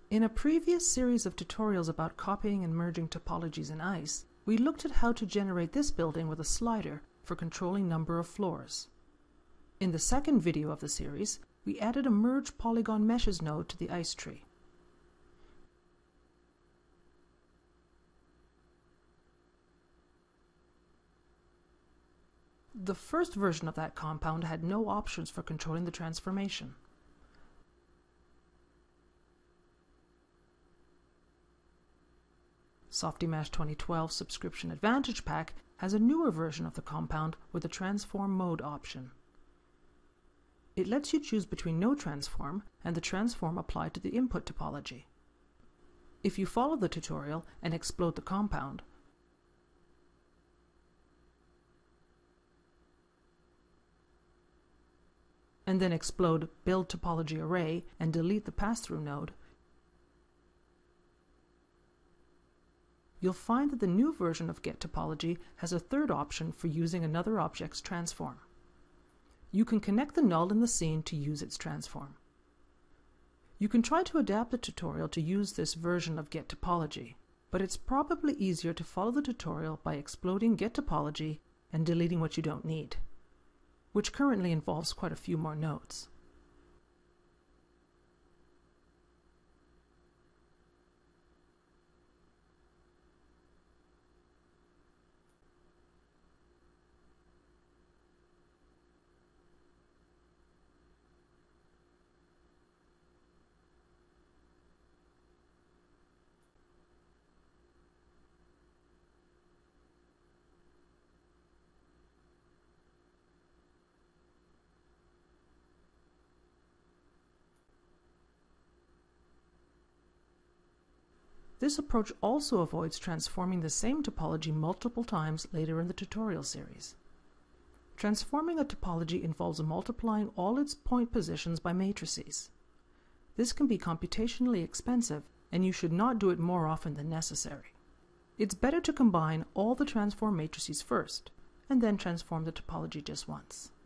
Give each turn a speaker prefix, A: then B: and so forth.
A: In a previous series of tutorials about copying and merging topologies in ICE, we looked at how to generate this building with a slider for controlling number of floors. In the second video of the series, we added a Merge Polygon Meshes node to the ICE tree. The first version of that compound had no options for controlling the transformation. Softimage 2012 Subscription Advantage Pack has a newer version of the compound with a transform mode option. It lets you choose between no transform and the transform applied to the input topology. If you follow the tutorial and explode the compound, and then explode Build Topology Array and delete the pass-through node, you'll find that the new version of Get Topology has a third option for using another object's transform. You can connect the null in the scene to use its transform. You can try to adapt the tutorial to use this version of Get Topology, but it's probably easier to follow the tutorial by exploding Get Topology and deleting what you don't need, which currently involves quite a few more nodes. This approach also avoids transforming the same topology multiple times later in the tutorial series. Transforming a topology involves multiplying all its point positions by matrices. This can be computationally expensive, and you should not do it more often than necessary. It's better to combine all the transform matrices first, and then transform the topology just once.